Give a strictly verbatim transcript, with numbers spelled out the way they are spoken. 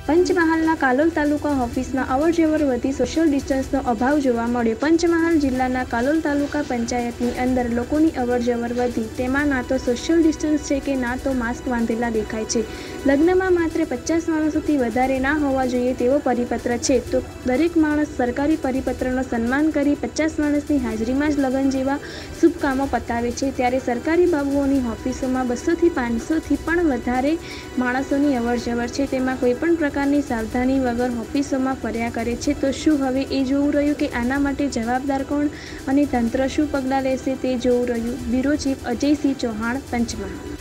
પંચમહાલના કાલોલ તાલુકા ઓફિસમાં અવરજવર વધી સોશિયલ ડિસ્ટન્સનો અભાવ જોવા મળ્યો. પંચમહાલ જિલ્લાના કાલોલ તાલુકા પંચાયતની અંદર લોકોની અવરજવર વધી તેમાં ના તો સોશિયલ ડિસ્ટન્સ છે કે ના તો માસ્ક બાંધેલા દેખાય છે. લગ્નમાં માત્ર પચાસ માણસોથી વધારે ના હોવા જોઈએ તેવો પરિપત્ર છે, તો દરેક માણસ સરકારી પરિપત્રનો સન્માન કરી પચાસ માણસની હાજરીમાં જ લગ્ન જેવા શુભ કામો પતાવે છે, ત્યારે સરકારી બાબુઓની ઓફિસોમાં બસોથી પાંચસોથી પણ વધારે માણસોની અવરજવર છે, તેમાં કોઈપણ પ્રકારની સાવધાની વગર ઓફિસોમાં ફર્યા કરે છે. તો શું હવે એ જોવું રહ્યું કે આના માટે જવાબદાર કોણ અને તંત્ર શું પગલાં લેશે તે જોવું રહ્યું. Bureau chief Ajaysinh Chauhan, Panchmahal.